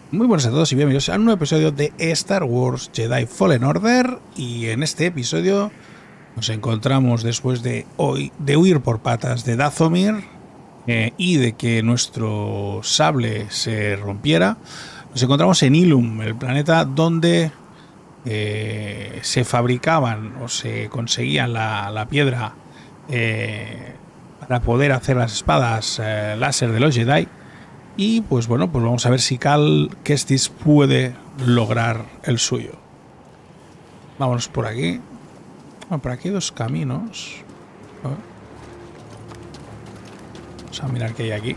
Muy buenas a todos y bienvenidos a un nuevo episodio de Star Wars Jedi Fallen Order. Y en este episodio nos encontramos después de huir por patas de Dathomir y de que nuestro sable se rompiera. Nos encontramos en Ilum, el planeta donde se fabricaban o se conseguían la piedra para poder hacer las espadas láser de los Jedi. Y pues bueno, pues vamos a ver si Cal Kestis puede lograr el suyo. Vámonos por aquí. Bueno, por aquí hay dos caminos. Vamos a mirar qué hay aquí.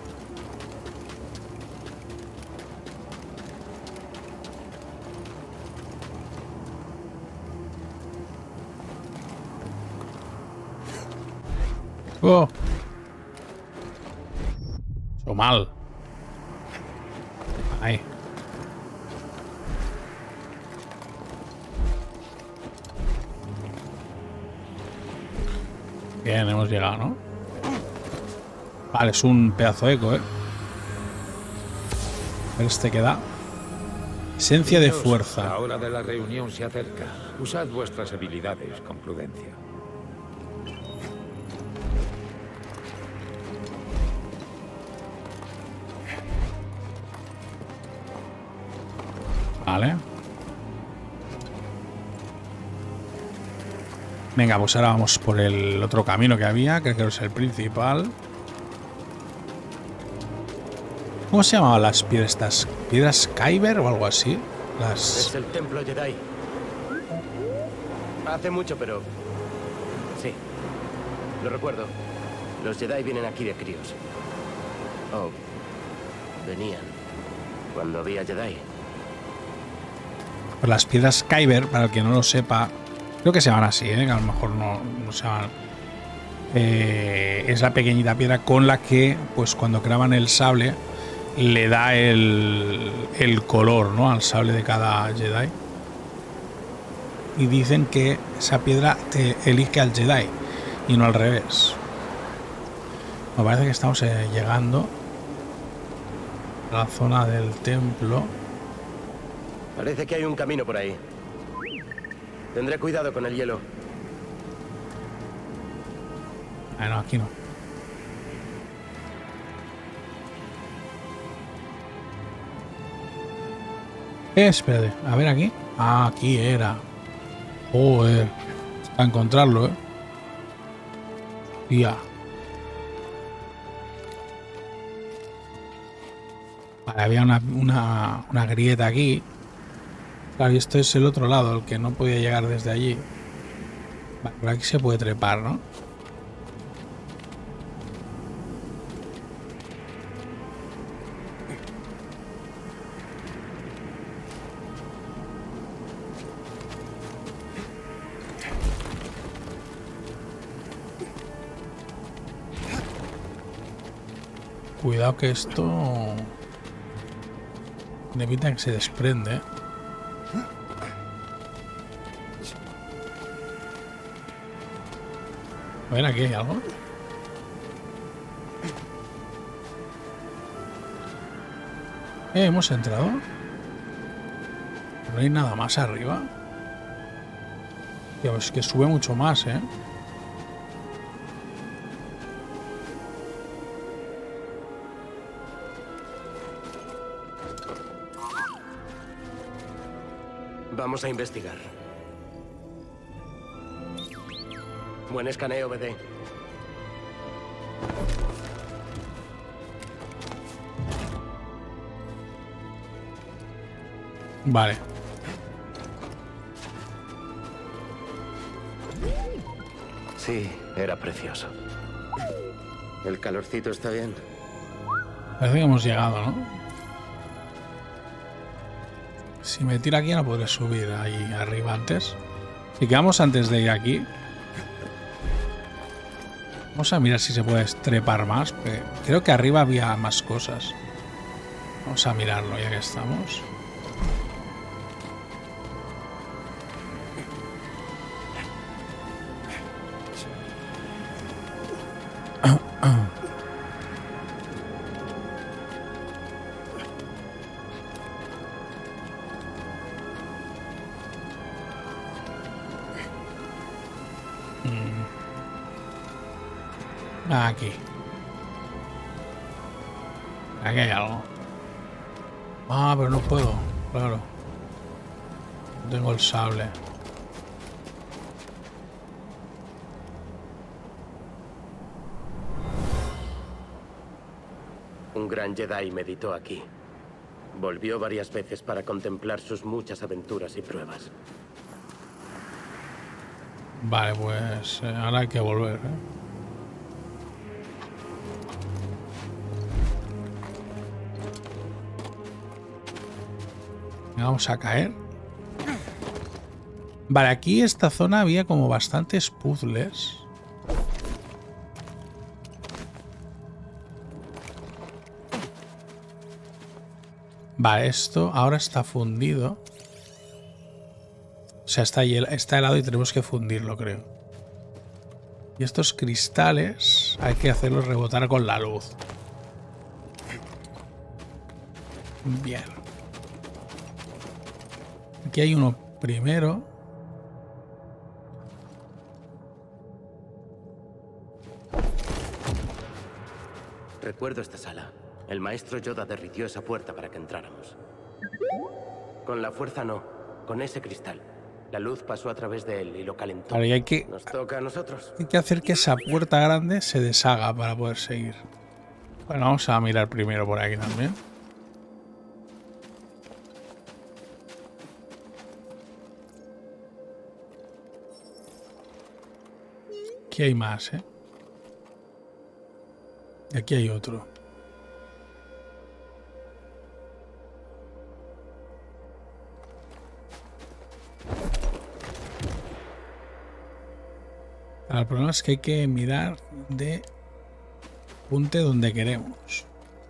¡Oh! O mal. Ahí. Bien, hemos llegado, ¿no? Vale, es un pedazo de eco, ¿eh? A ver este que da. Esencia de fuerza. La hora de la reunión se acerca. Usad vuestras habilidades con prudencia. Vale. Venga, pues ahora vamos por el otro camino que había, que creo que es el principal. ¿Cómo se llamaban las piedras estas? ¿Piedras Kyber o algo así? Es el templo Jedi. Hace mucho, pero... sí, lo recuerdo. Los Jedi vienen aquí de críos. Oh, venían cuando había Jedi. Pues las piedras Kyber, para el que no lo sepa, creo que se llaman así, que a lo mejor no se llaman. Es la pequeñita piedra con la que, pues cuando creaban el sable, le da el color, ¿no?, al sable de cada Jedi. Y dicen que esa piedra te elige al Jedi y no al revés. Me parece que estamos llegando a la zona del templo. Parece que hay un camino por ahí. Tendré cuidado con el hielo. Ah, no, aquí no. Espérate, a ver aquí. Ah, aquí era. Joder. A encontrarlo, Ya. Vale, había una grieta aquí. Claro, y esto es el otro lado, el que no podía llegar desde allí. Vale, por aquí se puede trepar, ¿no? Cuidado que esto... me pinta que se desprende, A ver, aquí hay algo. Hemos entrado. No hay nada más arriba. Tío, es que sube mucho más, Vamos a investigar. Buen escaneo, BD. Vale. Sí, era precioso. ¿El calorcito está bien? Parece que hemos llegado, ¿no? Si me tira aquí no podré subir ahí arriba antes. Si quedamos antes de ir aquí. Vamos a mirar si se puede trepar más. Creo que arriba había más cosas. Vamos a mirarlo ya que estamos. Aquí. Aquí hay algo. Ah, pero no puedo. Claro. No tengo el sable. Un gran Jedi meditó aquí. Volvió varias veces para contemplar sus muchas aventuras y pruebas. Vale, pues ahora hay que volver, ¿eh? Vamos a caer. Vale, aquí esta zona había como bastantes puzzles. Vale, esto ahora está fundido. O sea, está helado y tenemos que fundirlo, creo. Y estos cristales hay que hacerlos rebotar con la luz. Bien. Aquí hay uno primero. Recuerdo esta sala. El maestro Yoda derritió esa puerta para que entráramos. Con la fuerza no, con ese cristal. La luz pasó a través de él y lo calentó. Ahora hay que Nos toca a nosotros. Hay que hacer que esa puerta grande se deshaga para poder seguir. Bueno, vamos a mirar primero por aquí también. Aquí hay más, ¿eh? Y aquí hay otro. El problema es que hay que mirar de punte donde queremos.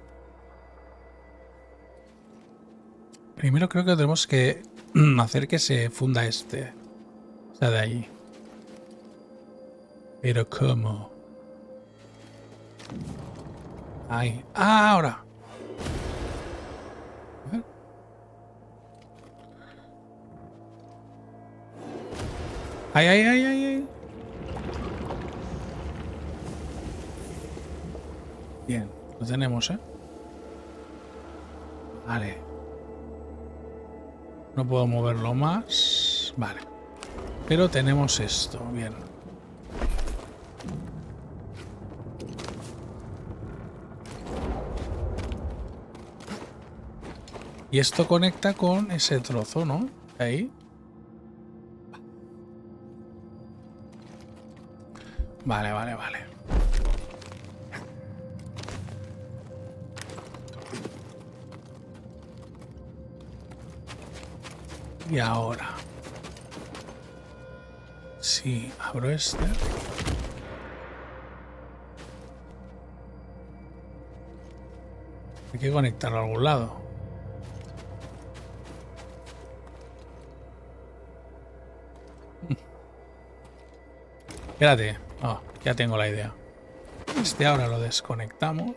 Primero creo que tenemos que hacer que se funda este. O sea, de ahí. Pero ¿cómo? Ahí. ¡Ah, ahora! A ver. ¡Ay, ay, ay, ay, ay! Bien, lo tenemos, ¿eh? Vale. No puedo moverlo más. Vale. Pero tenemos esto. Bien. Y esto conecta con ese trozo, ¿no? Ahí. Vale, vale, vale. Y ahora, si abro este, hay que conectarlo a algún lado. Espérate, oh, ya tengo la idea. Este ahora lo desconectamos.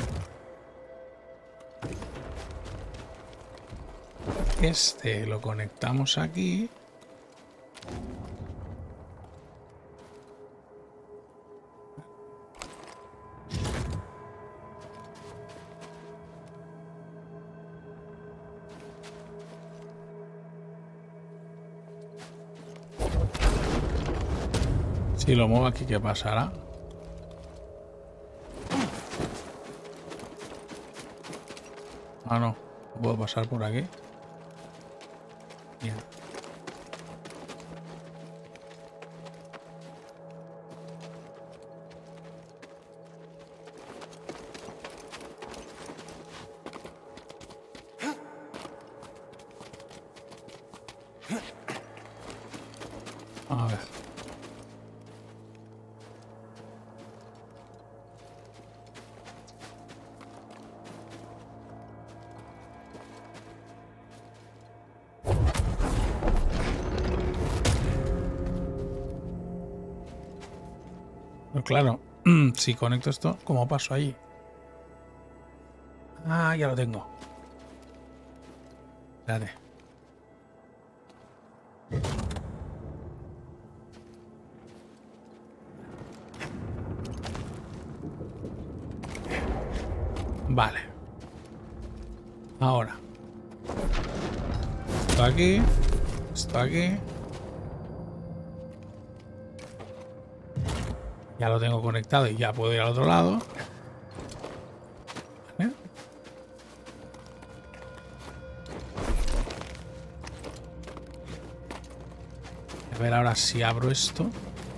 Este lo conectamos aquí. Si lo muevo aquí, ¿qué pasará? Ah, no. No puedo pasar por aquí. Bien. A ver. Pero claro, si conecto esto, ¿cómo paso allí? Ah, ya lo tengo. Espérate. Vale. Ahora. Esto aquí. Esto aquí. Ya lo tengo conectado y ya puedo ir al otro lado. ¿Vale? A ver ahora si abro esto.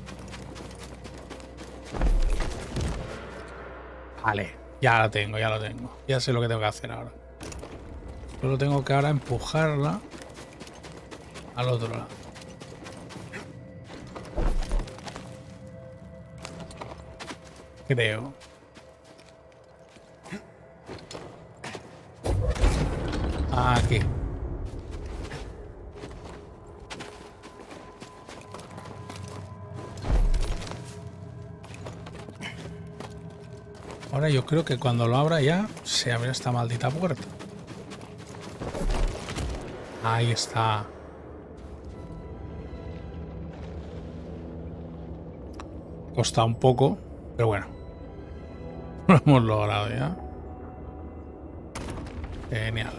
Vale, ya lo tengo, ya lo tengo. Ya sé lo que tengo que hacer ahora. Solo tengo que ahora empujarla al otro lado. Creo. Aquí. Ahora yo creo que cuando lo abra ya se abre esta maldita puerta. Ahí está. Costa un poco, pero bueno. Lo hemos logrado ya. Genial.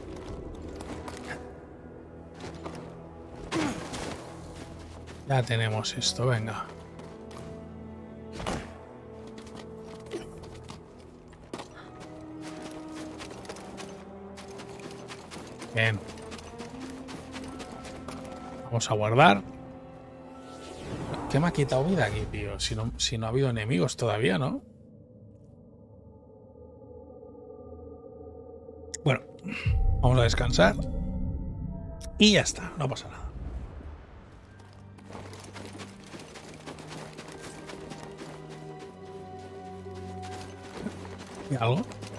Ya tenemos esto, venga. Bien. Vamos a guardar. ¿Qué me ha quitado vida aquí, tío? Si no ha habido enemigos todavía, ¿no? Bueno, vamos a descansar. Y ya está, no pasa nada. ¿Y algo?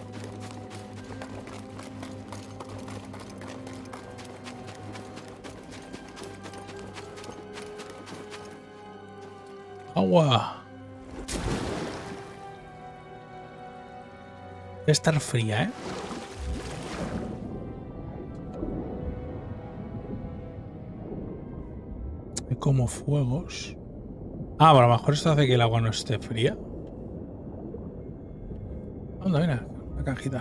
Agua. Debe estar fría, ¿eh? Hay como fuegos. Ah, pero a lo mejor esto hace que el agua no esté fría. Anda, mira, la cajita.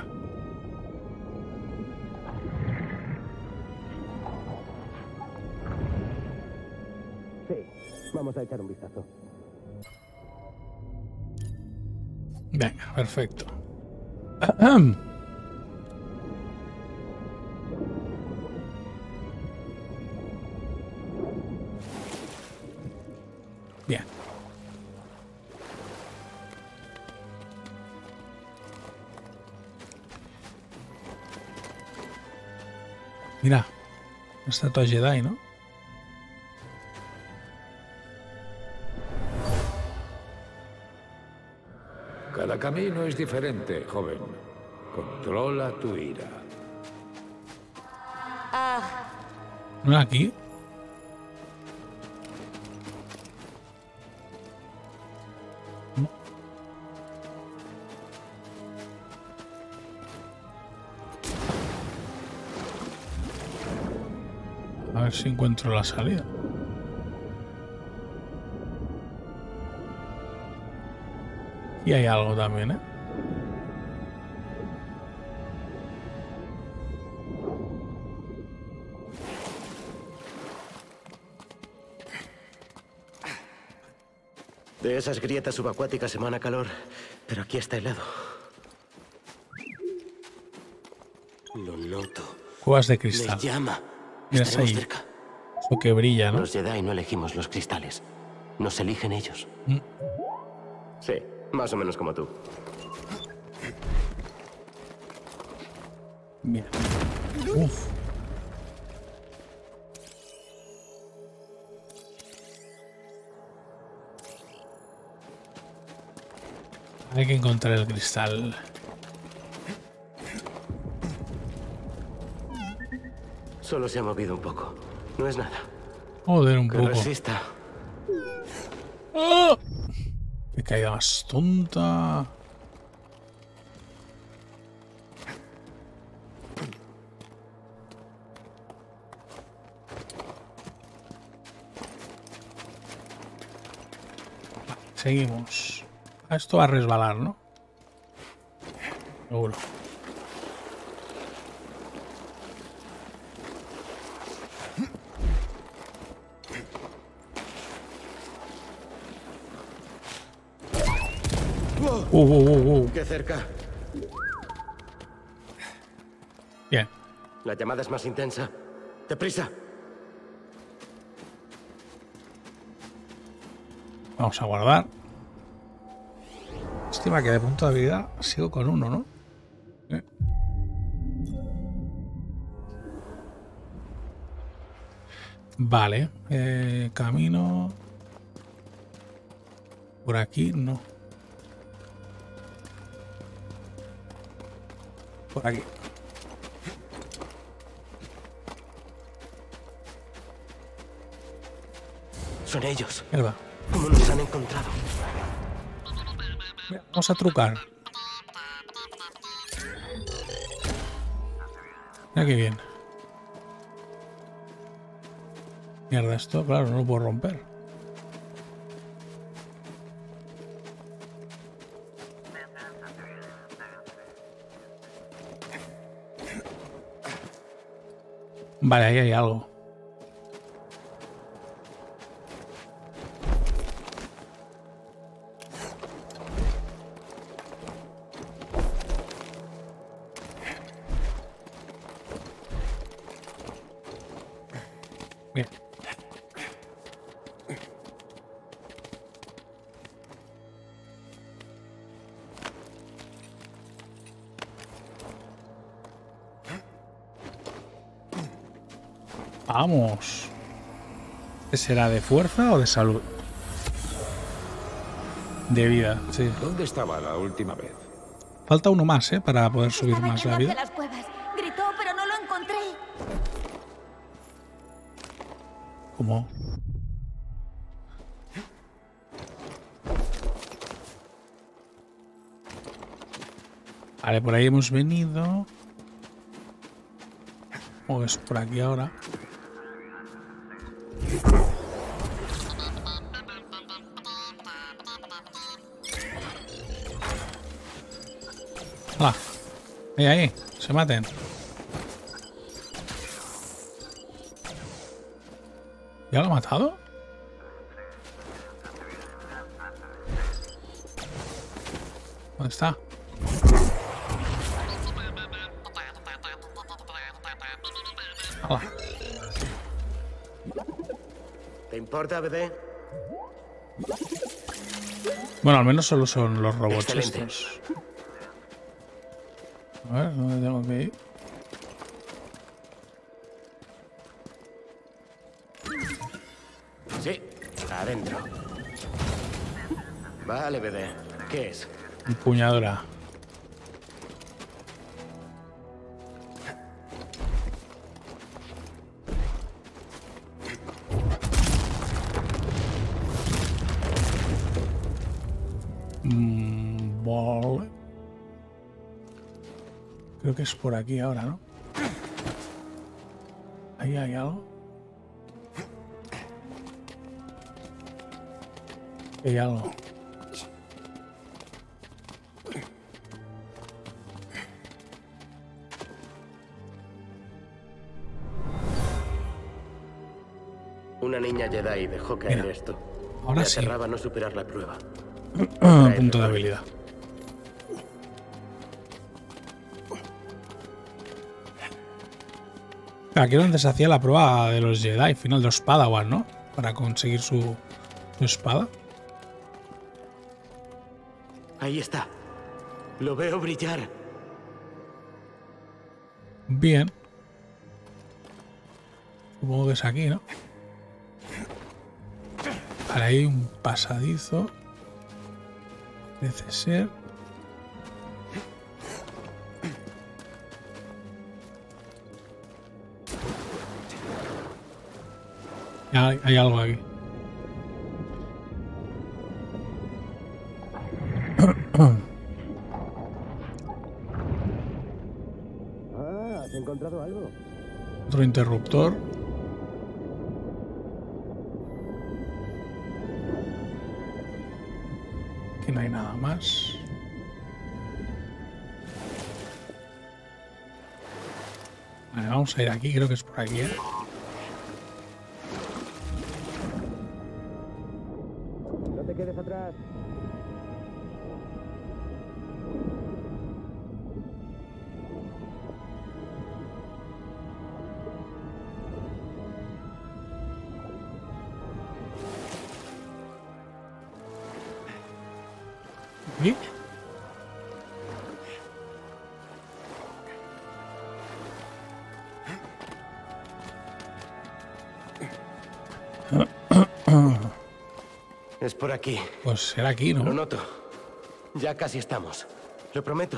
Sí, vamos a echar un vistazo. Venga, perfecto. Bien. Mira, una estatua Jedi, ¿no? Cada camino es diferente, joven. Controla tu ira. ¿No era aquí? A ver si encuentro la salida. Y hay algo también, ¿eh? De esas grietas subacuáticas emana calor, pero aquí está helado. Lo noto. Cuevas de Me cristal. llama. Mira, Estaremos ahí. cerca. Eso que brilla, ¿no? Los Jedi no elegimos los cristales. Nos eligen ellos. Sí, más o menos como tú. Bien. Uf. Hay que encontrar el cristal. Solo se ha movido un poco. No es nada. Joder, un Que poco. resista. ¡Oh! Qué caída más tonta. Seguimos. Esto va a resbalar, ¿no? Seguro. ¡Qué cerca! Bien. La llamada es más intensa. ¡Deprisa! Vamos a guardar. Estima que de punto de habilidad sigo con 1, ¿no? Vale. Camino. Por aquí no. Por aquí. Son ellos. Mierda. ¿Cómo nos han encontrado? Vamos a trucar. Mira qué bien. Mierda, esto, claro, no lo puedo romper. Vale, ahí hay algo. Bien. Vamos. ¿Qué será? ¿De fuerza o de salud? De vida, sí. ¿Dónde estaba la última vez? Falta uno más, para poder subir Estaba más en la una de vida. las cuevas. Gritó, pero no lo encontré. ¿Cómo? Vale, por ahí hemos venido. O es por aquí ahora. ¡Hala! Ahí, se maten. ¿Ya lo ha matado? ¿Dónde está? ¡Hala! ¿Te importa, BD? Bueno, al menos solo son los robots Excelente. estos. A ver, ¿dónde tengo que ir? Sí, adentro. Vale, BD. ¿Qué es? Empuñadura. Vale. Creo que es por aquí ahora, ¿no? Ahí hay algo. Hay algo. Una niña Jedi dejó caer Mira, esto. ahora Me sí. aterraba no superar la prueba. Punto de habilidad. Aquí es donde se hacía la prueba de los Jedi, final de los Padawan, ¿no? Para conseguir su espada. Ahí está. Lo veo brillar. Bien. Supongo que es aquí, ¿no? Vale, hay un pasadizo. Parece ser. Hay algo aquí. ¿Has encontrado algo? Otro interruptor. Aquí no hay nada más. Vale, vamos a ir aquí, creo que es por aquí, ¿eh? No te quedes atrás. ¿Sí? Es por aquí. Pues será aquí, Lo ¿no? noto. Ya casi estamos. Lo prometo.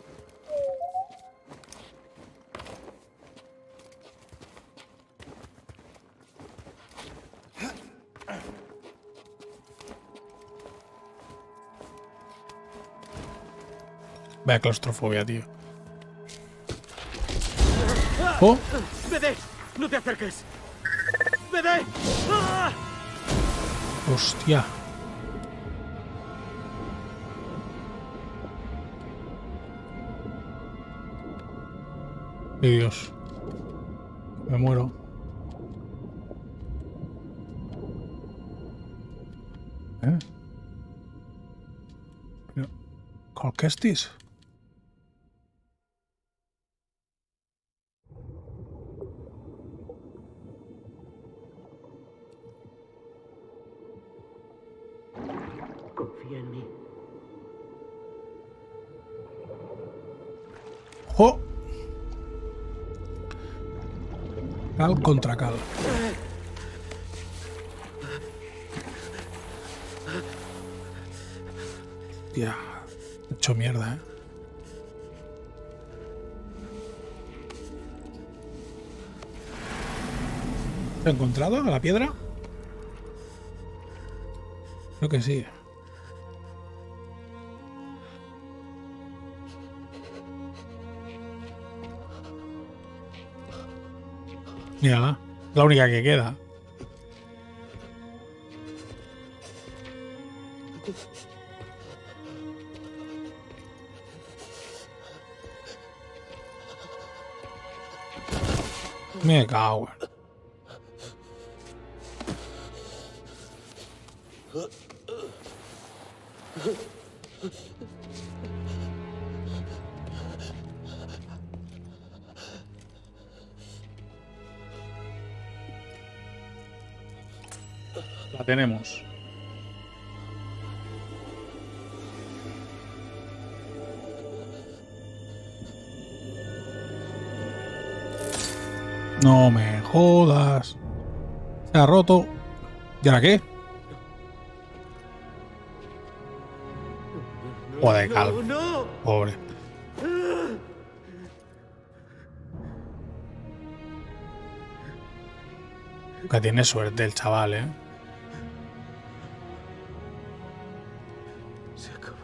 Vaya claustrofobia, tío. ¡Oh! ¡BD! ¡No te acerques! ¡BD! ¡Ah! ¡Hostia! ¡Ay, Dios! Me muero. ¿Eh? Pero, ¿qué es this? Confía en mí. ¡Oh! Cal contra cal. Tía, he hecho mierda, ¿eh? ¿Te he encontrado a la piedra? Creo que sí. Mírala, la única que queda. Me cago. La tenemos. No me jodas. Se ha roto. ¿Y ahora qué? Joder, Cal. ¡No! Pobre. Que tiene suerte el chaval, ¿eh? Se acabó.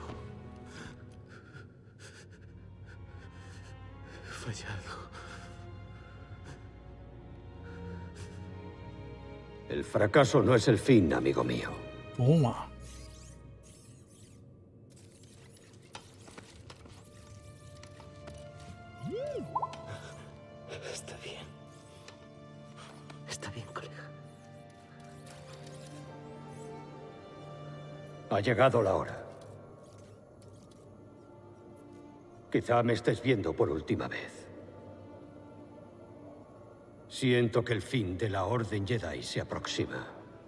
He fallado. El fracaso no es el fin, amigo mío. Toma. Está bien. Está bien, colega. Ha llegado la hora. Quizá me estés viendo por última vez. Siento que el fin de la Orden Jedi se aproxima.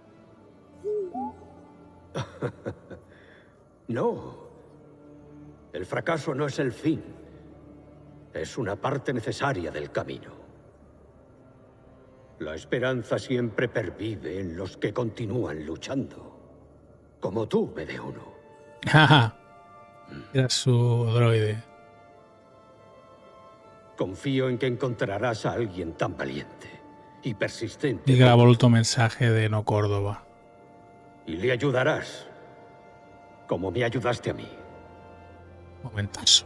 No. El fracaso no es el fin. Es una parte necesaria del camino. La esperanza siempre pervive en los que continúan luchando. Como tú, BD-1. Jaja. Era su droide. Confío en que encontrarás a alguien tan valiente y persistente. Y grabó el mensaje de No Córdoba. Y le ayudarás, como me ayudaste a mí. Momentazo.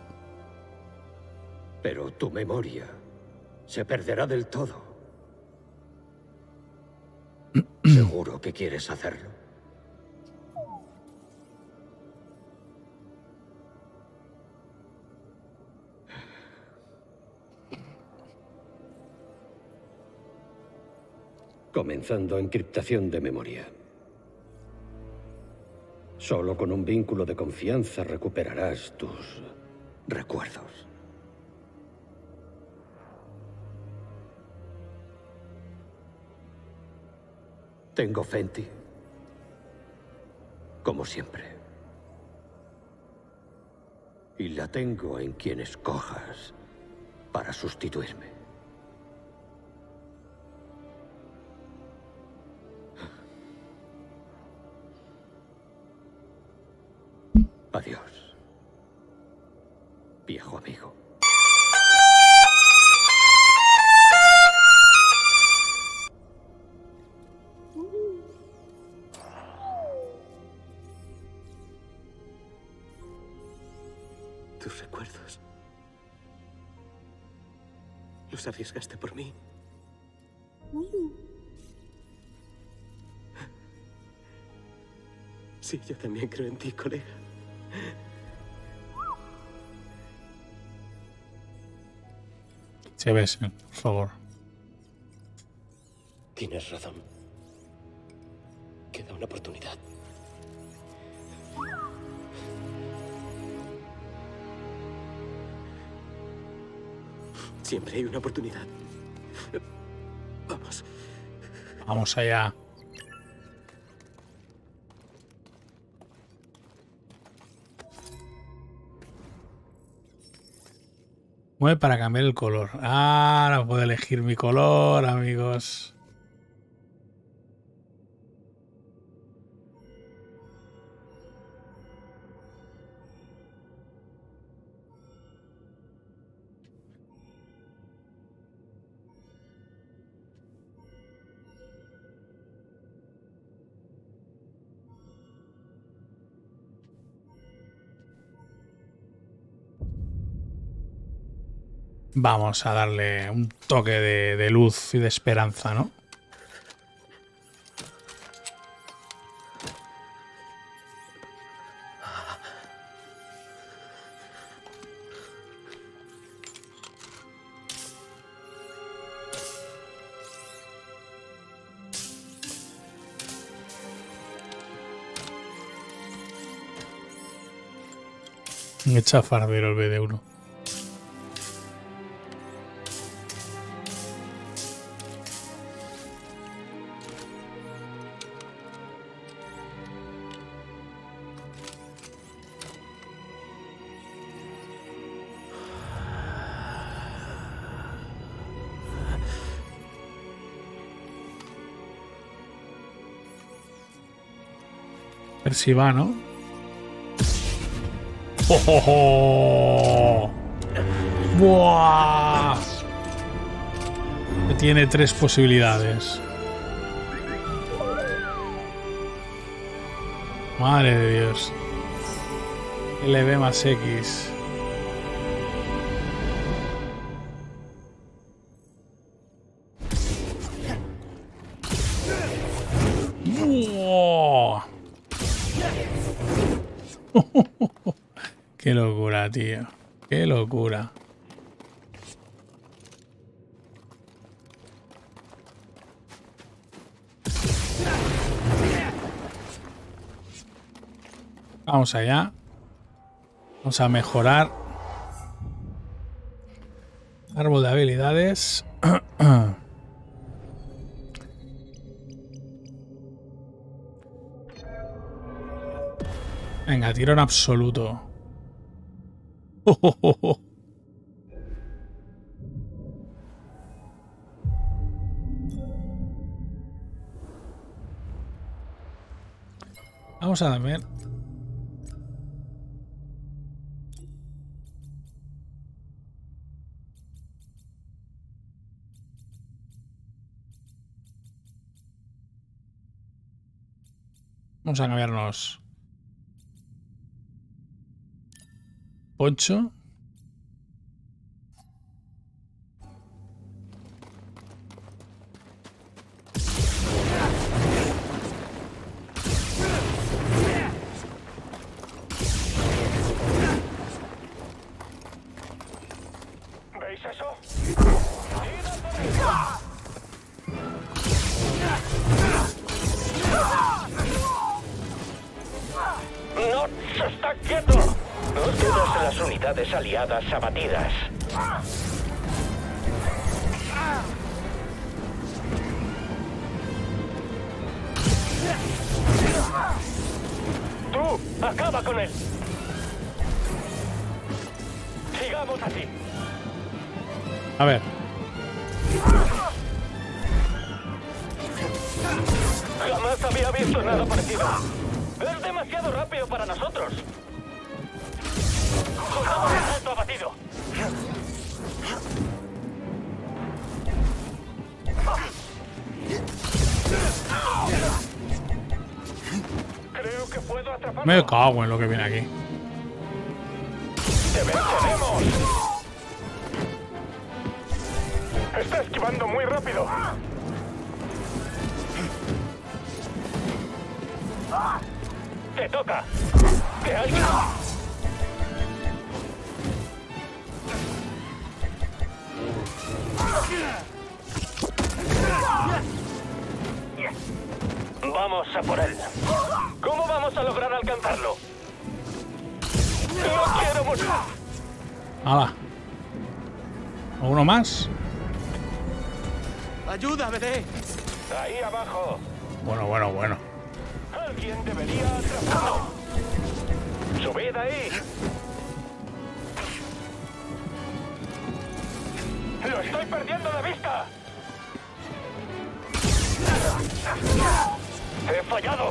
Pero tu memoria se perderá del todo. ¿Seguro que quieres hacerlo? comenzando encriptación de memoria. Solo con un vínculo de confianza recuperarás tus recuerdos. Tengo fe en ti. Como siempre. Y la tengo en quien escojas para sustituirme. Adiós, viejo amigo. Tus recuerdos. Los arriesgaste por mí. Sí, yo también creo en ti, colega. Se besen, por favor. Tienes razón. Queda una oportunidad. Siempre hay una oportunidad. Vamos. Vamos allá. Mueve para cambiar el color. Ahora puedo elegir mi color, amigos. Vamos a darle un toque de luz y de esperanza, ¿no? Un chafardero el BD1. A ver si va, ¿no? ¡Oh, oh, oh! ¡Buah! Tiene 3 posibilidades. Madre de Dios. LB más X. ¡Buah! Qué locura, tío. Qué locura. Vamos allá. Vamos a mejorar. Árbol de habilidades. Venga, tirón absoluto. Vamos a ver. Vamos a cambiarnos. Poncho. ¿Veis eso? ¡No! ¡Está quieto! Dos de las unidades aliadas abatidas. ¡Tú! ¡Acaba con él! ¡Sigamos así! A ver. Jamás había visto nada parecido. Es demasiado rápido para nosotros. Soldado de asalto abatido. Creo que puedo atraparlo. Me cago en lo que viene aquí. ¡Te venceremos! Está esquivando muy rápido. ¡Te toca! ¡Que alguien! Vamos a por él. ¿Cómo vamos a lograr alcanzarlo? ¡No quiero morir! ¡Hala! ¿Uno más? ¡Ayuda, BD! Ahí abajo. Bueno. Alguien debería atraparlo. ¡Subid ahí! ¡Lo estoy perdiendo de vista! ¡He fallado!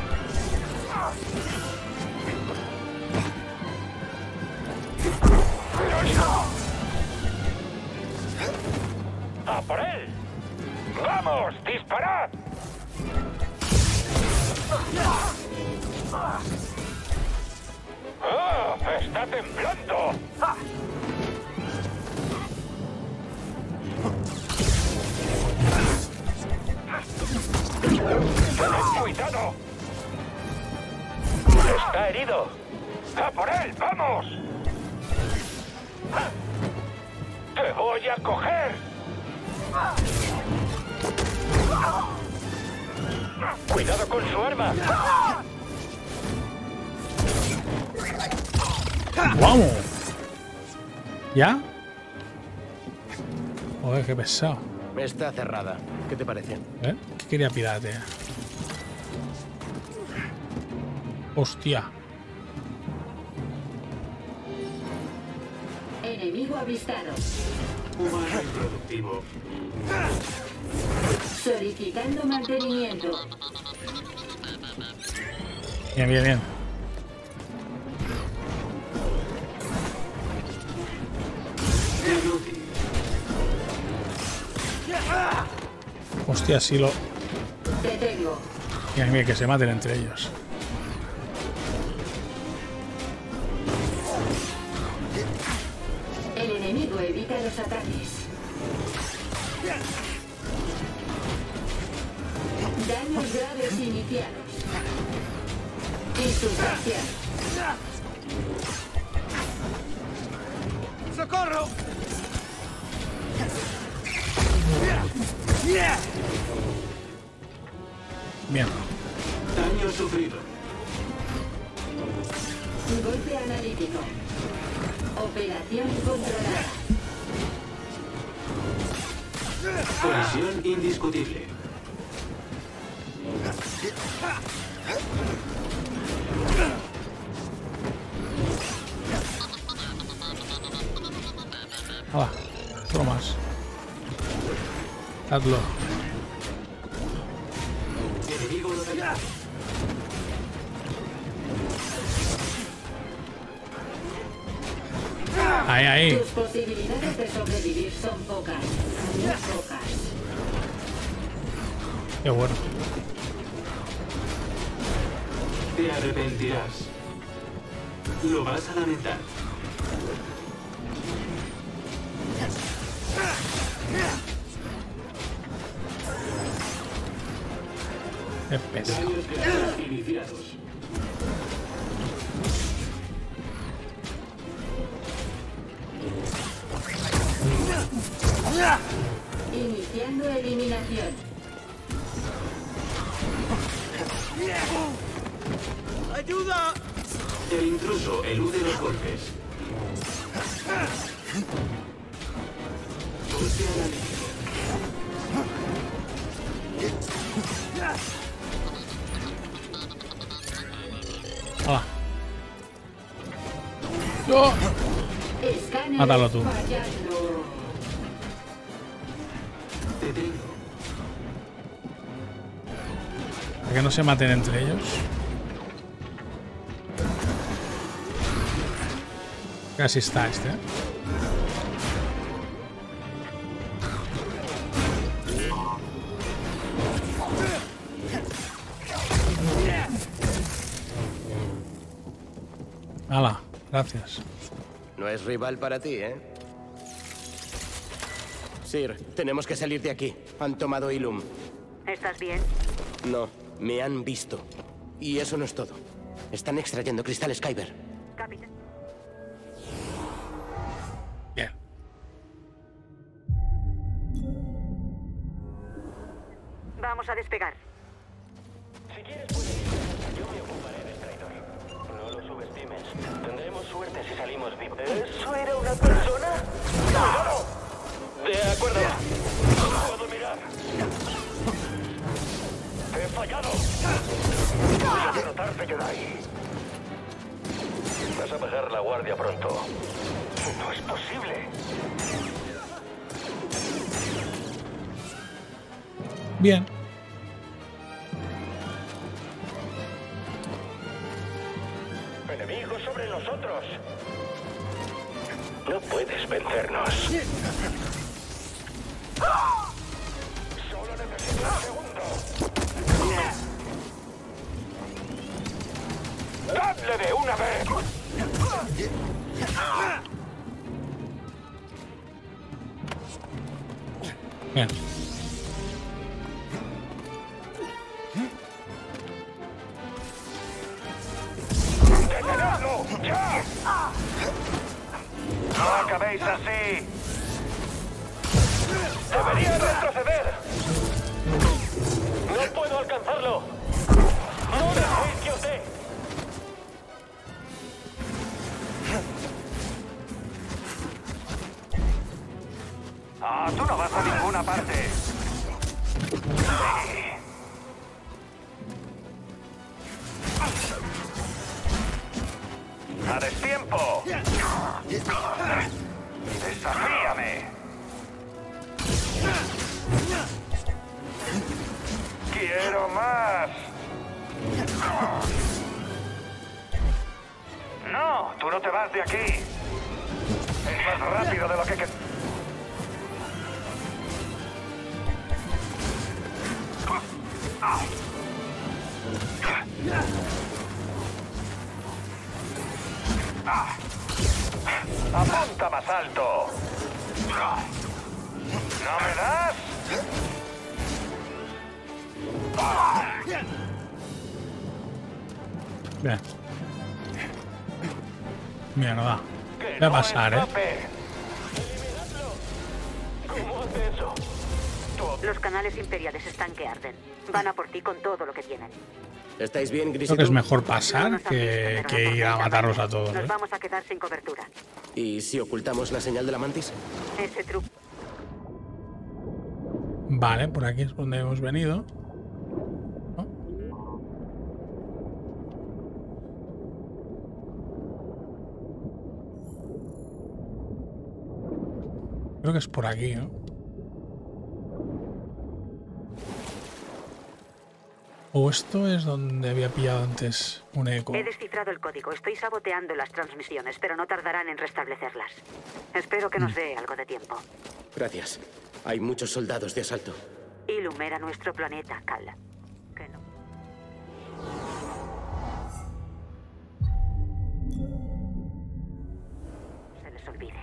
¡A por él! ¡Vamos! ¡Disparad! ¡Oh! ¡Está temblando! ¡Tened cuidado! ¡Está herido! ¡A por él! ¡Vamos! ¡Te voy a coger! ¡Cuidado con su arma! ¡Vamos! ¿Ya? Joder, qué pesado. Está cerrada. ¿Qué te parece? ¿Eh? ¿Qué quería pirate? Hostia. Enemigo avistado. Humano improductivo. Solicitando mantenimiento. Bien. Hostia, si lo... Te tengo. Mira, que se maten entre ellos. El enemigo evita los ataques. Daños graves iniciados. Insustancial. ¡Socorro! Bien. Daño sufrido. Golpe analítico. Operación controlada. Colisión indiscutible. ¡Hala! Otro más. Hazlo. Enemigo localizado. Ahí. Tus posibilidades de sobrevivir son pocas. Muy pocas. Qué bueno. Te arrepentirás. Lo vas a lamentar. Qué pesado. Daños graves iniciados. Iniciando eliminación. ¡Ayuda! El intruso elude los golpes. Golpe a la línea. Hola. ¡No! Mátalo tú. Te tengo. Para que no se maten entre ellos. Casi está este, ¿eh? Hala, gracias. No es rival para ti, ¿eh? Sir, tenemos que salir de aquí. Han tomado Ilum. ¿Estás bien? No, me han visto. Y eso no es todo. Están extrayendo cristales Kyber. Capitán. Bien. Vamos a despegar. Si quieres puedes ir. Yo me ocuparé del traidor. No lo subestimes. Tendremos suerte si salimos vivos. ¿Eso era una persona? ¡Cuidado! De acuerdo. No puedo mirar. He fallado. Voy a derrotarte, Jedi. Vas a bajar la guardia pronto. No es posible. Bien. Enemigos sobre nosotros. No puedes vencernos. Solo necesito un segundo. ¡Dadle de una vez! Bien. ¡Detenedlo! ¡Ya! ¡No acabéis así! ¡Debería retroceder! ¡No puedo alcanzarlo! ¡No dejéis que os dé! ¡Ah, tú no vas a ninguna parte! Sí. ¡A destiempo! ¡Desafíame! ¡Quiero más! ¡No! ¡Tú no te vas de aquí! Es más rápido de lo que... ¡Apunta más alto! ¿No me das? Bien. Mierda. ¿Qué va a pasar, eh? ¿Cómo hace eso? Los canales imperiales están que arden. Van a por ti con todo lo que tienen. ¿Estáis bien, Creo Grisitu? que es mejor No pasar nos han visto, pero que la ir a tormenta matarlos va a todos, Nos ¿eh? vamos a quedar sin cobertura. ¿Y si ocultamos la señal de la mantis? Ese truco. Vale, por aquí es donde hemos venido. ¿No? Creo que es por aquí, ¿no? O esto es donde había pillado antes un eco. He descifrado el código. Estoy saboteando las transmisiones, pero no tardarán en restablecerlas. Espero que nos dé algo de tiempo. Gracias. Hay muchos soldados de asalto. Ilum era nuestro planeta, Cal. Que no. Se les olvide.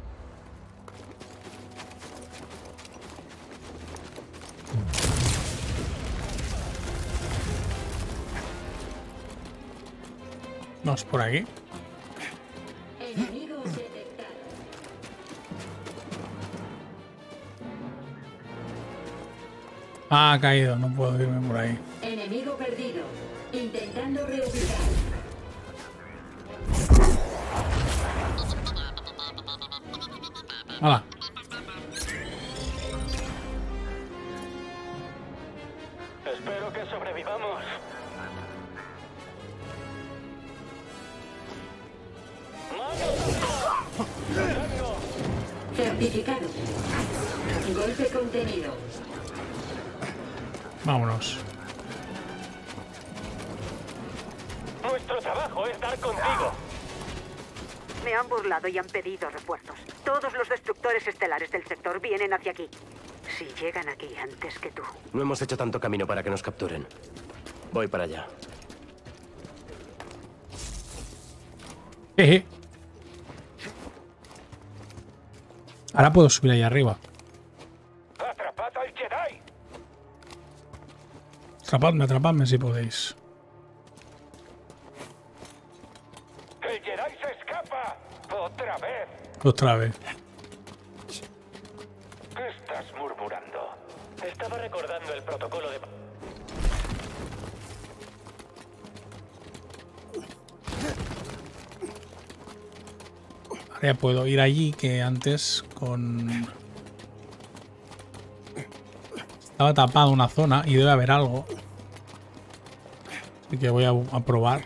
Vamos por aquí. Enemigos detectados. Ah, ha caído, no puedo irme por ahí. Enemigo perdido. Intentando reubicar. ¡Hala! Espero que sobrevivamos. Certificado. Golpe contenido. Vámonos. Nuestro trabajo es dar contigo. Me han burlado y han pedido refuerzos. Todos los destructores estelares del sector vienen hacia aquí. Si llegan aquí antes que tú. No hemos hecho tanto camino para que nos capturen. Voy para allá. Jeje. Ahora puedo subir ahí arriba. ¡Atrapad al Jedi! Atrapadme si podéis. ¡El Jedi se escapa! ¡Otra vez! Otra vez. ¿Qué estás murmurando? Estaba recordando el protocolo de... Ahora ya puedo ir allí, que antes con... Estaba tapada una zona y debe haber algo. Así que voy a probar.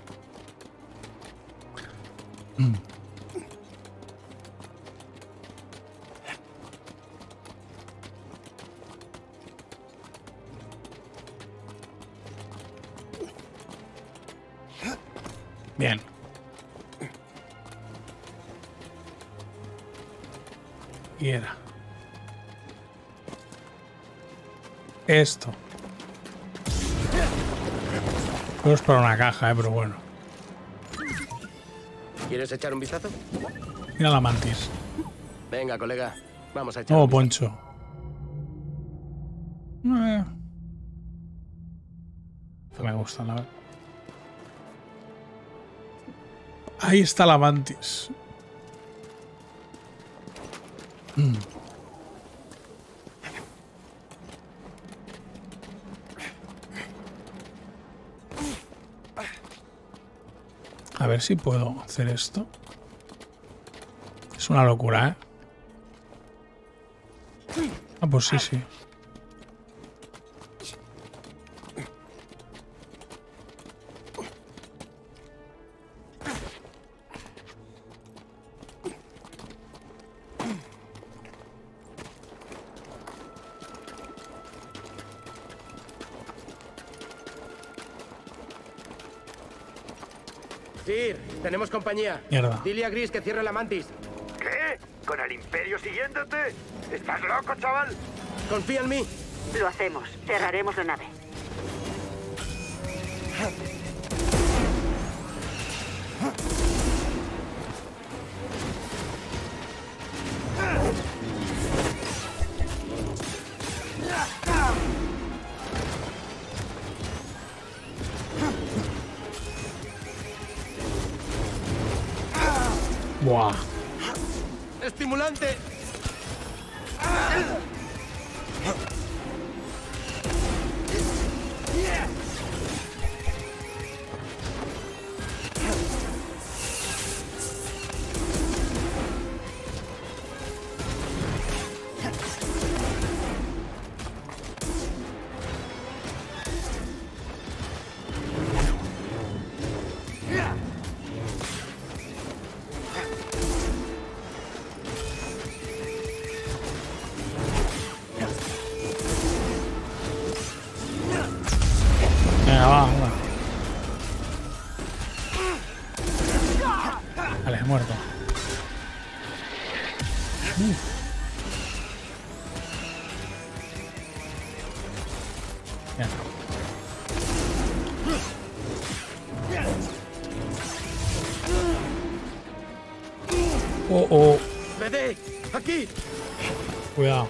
Bien. Y era esto. Puedo para una caja, pero bueno. ¿Quieres echar un vistazo? Mira la mantis. Venga, colega. Vamos a echar Nuevo un vistazo. poncho. Me gusta, la verdad. Ahí está la mantis. A ver si puedo hacer esto. Es una locura, ¿eh? Ah, pues sí, sí. Sir, tenemos compañía. Mierda. Dile a Gris que cierre la mantis. ¿Qué? ¿Con el Imperio siguiéndote? ¿Estás loco, chaval? Confía en mí. Lo hacemos. Cerraremos la nave. Buah. ¡Estimulante! Venga, va. Vale, muerto. Bien. Oh, oh. ¡BD! ¡Aquí! Cuidado.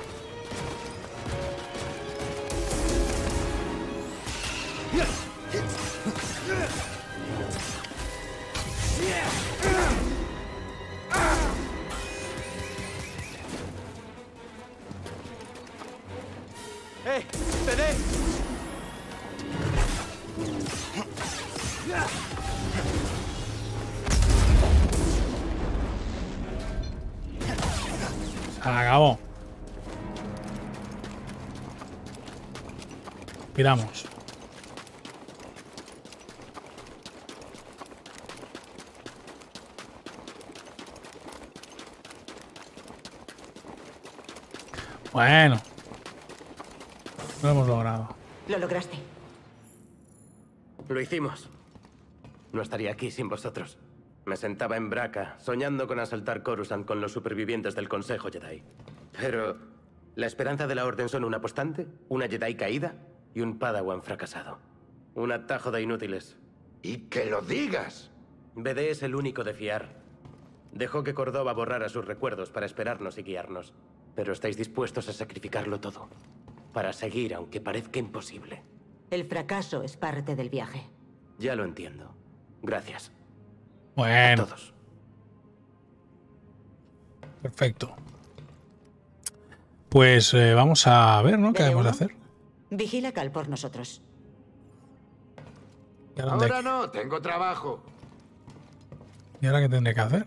¡BD! Se acabó. Tiramos. Bueno. Lo hemos logrado. Lo lograste. Lo hicimos. No estaría aquí sin vosotros. Me sentaba en Braca, soñando con asaltar Coruscant con los supervivientes del Consejo Jedi. Pero la esperanza de la Orden son un apostante, una Jedi caída y un Padawan fracasado. Un atajo de inútiles. ¡Y que lo digas! BD es el único de fiar. Dejó que Córdoba borrara sus recuerdos para esperarnos y guiarnos. Pero estáis dispuestos a sacrificarlo todo. Para seguir, aunque parezca imposible. El fracaso es parte del viaje. Ya lo entiendo. Gracias. Bueno. A todos. Perfecto. Pues vamos a ver, ¿no? ¿Qué debemos de hacer? Vigila Cal por nosotros. ¿Y ahora, Ahora no, tengo trabajo. ¿Y ahora qué tendré que hacer?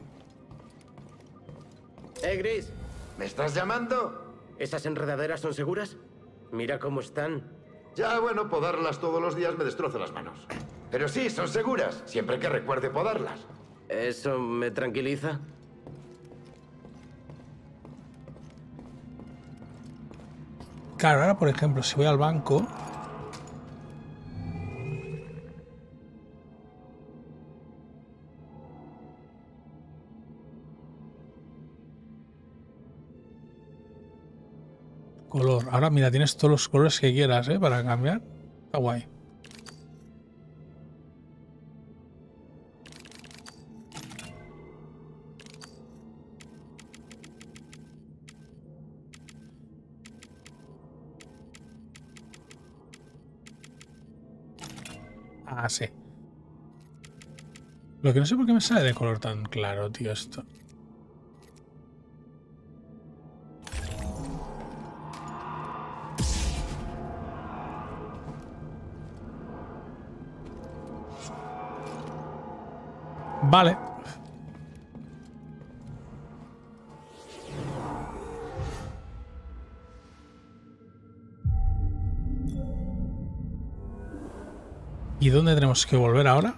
Gris. ¿Me estás llamando? ¿Esas enredaderas son seguras? Mira cómo están. Ya, bueno, podarlas todos los días me destroza las manos. Pero sí, son seguras, siempre que recuerde podarlas. ¿Eso me tranquiliza? Claro, ahora por ejemplo, si voy al banco... Color. Ahora mira, tienes todos los colores que quieras, ¿eh? Para cambiar. Está guay. Ah, sí. Lo que no sé por qué me sale de color tan claro, tío, esto. Vale. ¿Y dónde tenemos que volver ahora?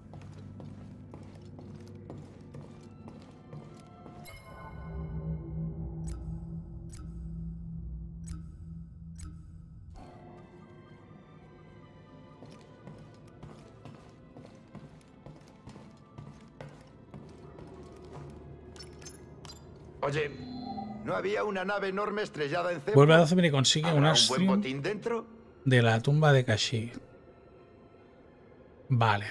Oye, ¿no había una nave enorme estrellada en Cebra? Vuelve a Dathomir y consigue un ¿Habrá un buen Astrium botín dentro? de la tumba de Kashyyyk. Vale.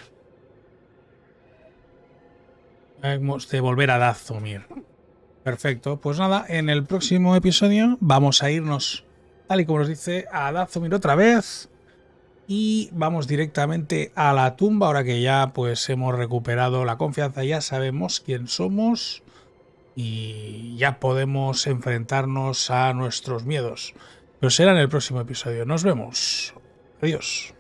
Hemos de volver a Dathomir. Perfecto. Pues nada, en el próximo episodio vamos a irnos, tal y como nos dice, a Dathomir otra vez. Y vamos directamente a la tumba, ahora que ya pues hemos recuperado la confianza, ya sabemos quién somos y ya podemos enfrentarnos a nuestros miedos. Pero será en el próximo episodio. Nos vemos. Adiós.